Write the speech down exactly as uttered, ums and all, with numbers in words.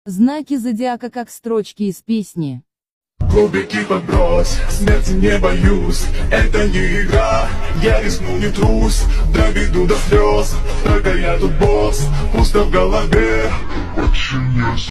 Знаки зодиака как строчки из песни. Кубики подбрось, смерти не боюсь. Это не игра, я рискну, не трус. Доведу до слез, только я тут босс. Пусто в голове.